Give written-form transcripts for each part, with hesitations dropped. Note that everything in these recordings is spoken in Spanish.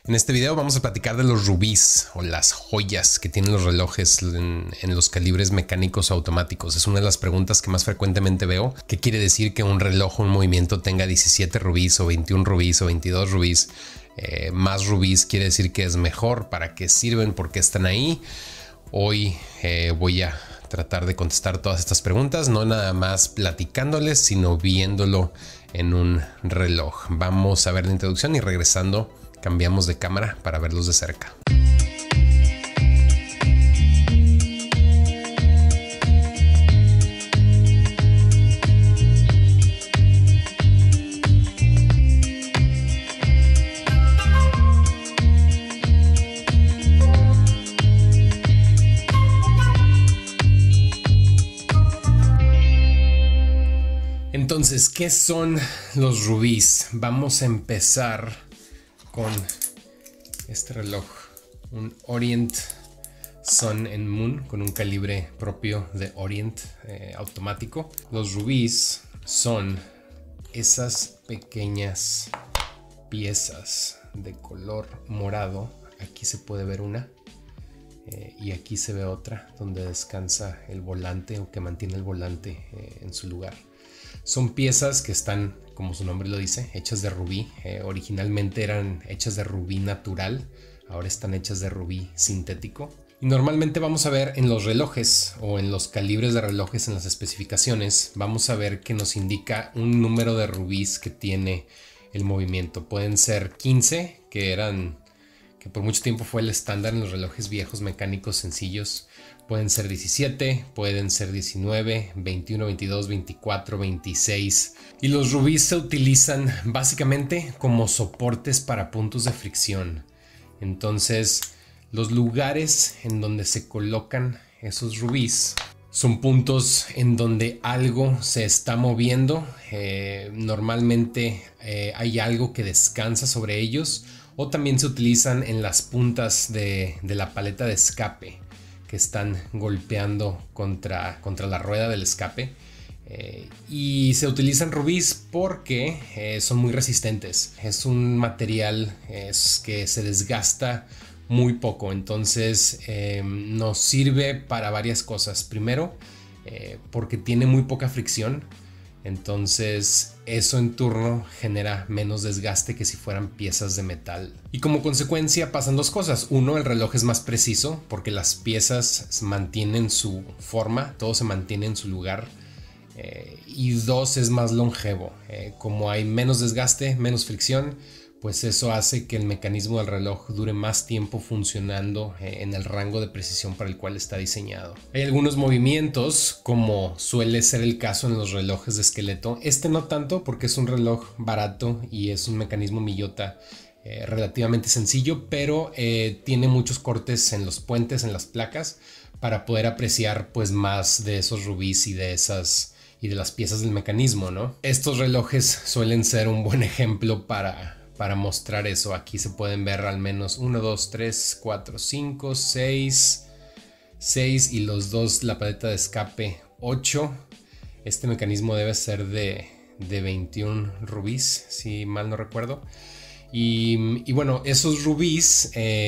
En este video vamos a platicar de los rubíes o las joyas que tienen los relojes en los calibres mecánicos o automáticos. Es una de las preguntas que más frecuentemente veo. ¿Qué quiere decir que un reloj o un movimiento tenga 17 rubíes o 21 rubíes o 22 rubíes? Más rubíes quiere decir que es mejor. ¿Para qué sirven? ¿Por qué están ahí? Hoy voy a tratar de contestar todas estas preguntas, no nada más platicándoles, sino viéndolo en un reloj. Vamos a ver la introducción y regresando cambiamos de cámara para verlos de cerca. Entonces, ¿qué son los rubíes? Vamos a empezar con este reloj, un Orient Sun and Moon con un calibre propio de Orient automático. Los rubíes son esas pequeñas piezas de color morado. Aquí se puede ver una y aquí se ve otra donde descansa el volante o que mantiene el volante en su lugar. Son piezas que están, como su nombre lo dice, hechas de rubí. Originalmente eran hechas de rubí natural, ahora están hechas de rubí sintético. Y normalmente vamos a ver en los relojes o en los calibres de relojes, en las especificaciones, vamos a ver que nos indica un número de rubíes que tiene el movimiento. Pueden ser 15, que por mucho tiempo fue el estándar en los relojes viejos mecánicos sencillos. Pueden ser 17, pueden ser 19, 21, 22, 24, 26. Y los rubíes se utilizan básicamente como soportes para puntos de fricción. Entonces, los lugares en donde se colocan esos rubíes son puntos en donde algo se está moviendo. Normalmente hay algo que descansa sobre ellos, o también se utilizan en las puntas de la paleta de escape, que están golpeando contra la rueda del escape, y se utilizan rubíes porque son muy resistentes. Es un material que se desgasta muy poco, entonces nos sirve para varias cosas. Primero, porque tiene muy poca fricción, entonces eso en turno genera menos desgaste que si fueran piezas de metal. Y como consecuencia pasan dos cosas. Uno, el reloj es más preciso porque las piezas mantienen su forma, todo se mantiene en su lugar. Y dos, es más longevo. Como hay menos desgaste, menos fricción, pues eso hace que el mecanismo del reloj dure más tiempo funcionando en el rango de precisión para el cual está diseñado. Hay algunos movimientos, como suele ser el caso en los relojes de esqueleto. Este no tanto, porque es un reloj barato y es un mecanismo Miyota relativamente sencillo, pero tiene muchos cortes en los puentes, en las placas, para poder apreciar pues más de esos rubíes y de las piezas del mecanismo, ¿no? Estos relojes suelen ser un buen ejemplo para mostrar eso. Aquí se pueden ver al menos 1, 2, 3, 4, 5, 6 y los dos, la paleta de escape 8. Este mecanismo debe ser de 21 rubíes, si mal no recuerdo. Y bueno, esos rubíes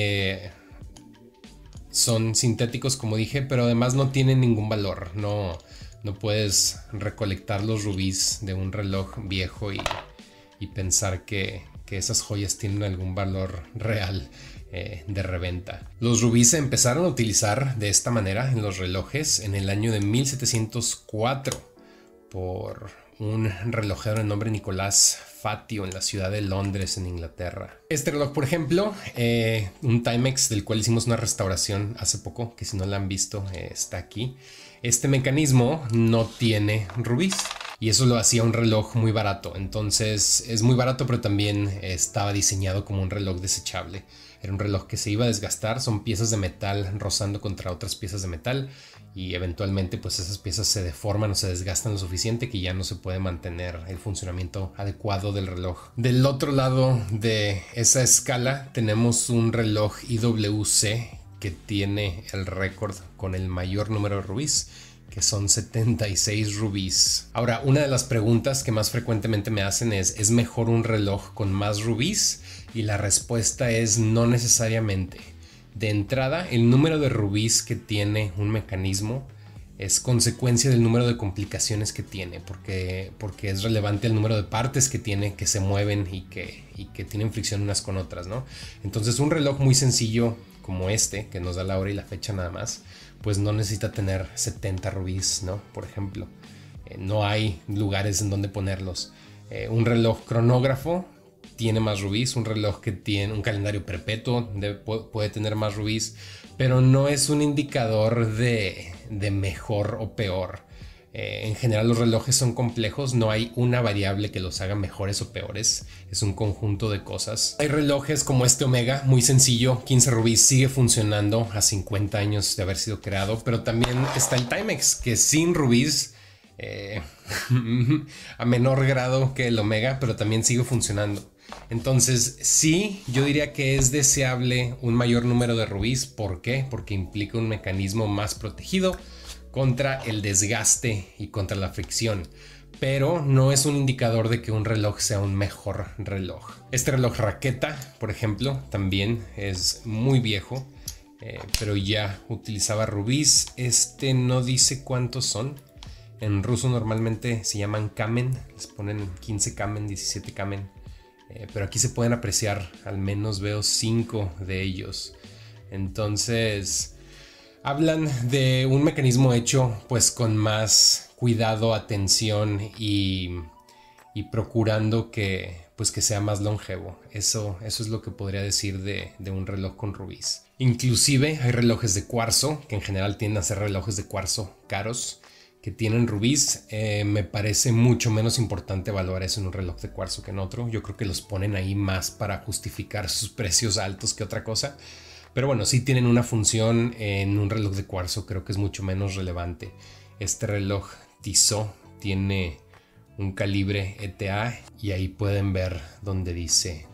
son sintéticos, como dije, pero además no tienen ningún valor. No puedes recolectar los rubíes de un reloj viejo y pensar que esas joyas tienen algún valor real de reventa. Los rubíes se empezaron a utilizar de esta manera en los relojes en el año de 1704 por un relojero de nombre Nicolás Fatio en la ciudad de Londres, en Inglaterra. Este reloj, por ejemplo, un Timex del cual hicimos una restauración hace poco, que si no la han visto está aquí. Este mecanismo no tiene rubíes y eso lo hacía un reloj muy barato. Entonces es muy barato, pero también estaba diseñado como un reloj desechable. Era un reloj que se iba a desgastar, son piezas de metal rozando contra otras piezas de metal y eventualmente pues esas piezas se deforman o se desgastan lo suficiente que ya no se puede mantener el funcionamiento adecuado del reloj. Del otro lado de esa escala tenemos un reloj IWC que tiene el récord con el mayor número de rubíes, que son 76 rubíes. Ahora, una de las preguntas que más frecuentemente me hacen ¿es mejor un reloj con más rubíes? Y la respuesta es no necesariamente. De entrada, el número de rubíes que tiene un mecanismo es consecuencia del número de complicaciones que tiene, porque es relevante el número de partes que tiene, que se mueven y que tienen fricción unas con otras, ¿no? Entonces un reloj muy sencillo como este, que nos da la hora y la fecha nada más, pues no necesita tener 70 rubíes, ¿no? Por ejemplo, no hay lugares en donde ponerlos. Un reloj cronógrafo tiene más rubíes, un reloj que tiene un calendario perpetuo puede tener más rubíes, pero no es un indicador de mejor o peor. En general los relojes son complejos, no hay una variable que los haga mejores o peores, es un conjunto de cosas. Hay relojes como este Omega, muy sencillo, 15 rubíes, sigue funcionando a 50 años de haber sido creado, pero también está el Timex, que sin rubíes, a menor grado que el Omega, pero también sigue funcionando. Entonces sí, yo diría que es deseable un mayor número de rubíes. ¿Por qué? Porque implica un mecanismo más protegido contra el desgaste y contra la fricción, pero no es un indicador de que un reloj sea un mejor reloj. Este reloj raqueta, por ejemplo, también es muy viejo, pero ya utilizaba rubíes. Este no dice cuántos son. En ruso normalmente se llaman kamen, les ponen 15 kamen, 17 kamen. Pero aquí se pueden apreciar, al menos veo 5 de ellos. Entonces hablan de un mecanismo hecho pues con más cuidado, atención y procurando que sea más longevo. Eso es lo que podría decir de un reloj con rubíes. Inclusive hay relojes de cuarzo, que en general tienden a ser relojes de cuarzo caros, que tienen rubíes. Me parece mucho menos importante valorar eso en un reloj de cuarzo que en otro. Yo creo que los ponen ahí más para justificar sus precios altos que otra cosa. Pero bueno, sí tienen una función. En un reloj de cuarzo creo que es mucho menos relevante. Este reloj Tissot tiene un calibre ETA y ahí pueden ver donde dice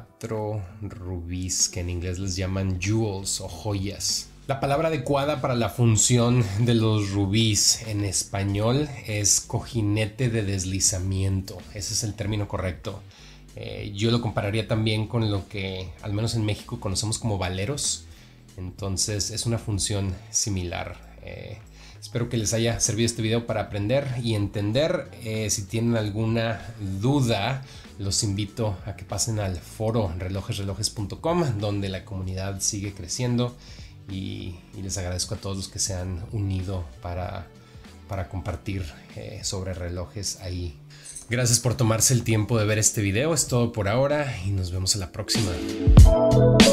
4 rubíes, que en inglés les llaman jewels o joyas. La palabra adecuada para la función de los rubíes en español es cojinete de deslizamiento. Ese es el término correcto. Yo lo compararía también con lo que al menos en México conocemos como valeros. Entonces es una función similar. Espero que les haya servido este video para aprender y entender. Si tienen alguna duda, los invito a que pasen al foro relojesrelojes.com, donde la comunidad sigue creciendo. Y les agradezco a todos los que se han unido para compartir sobre relojes ahí. Gracias por tomarse el tiempo de ver este video. Es todo por ahora y nos vemos en la próxima.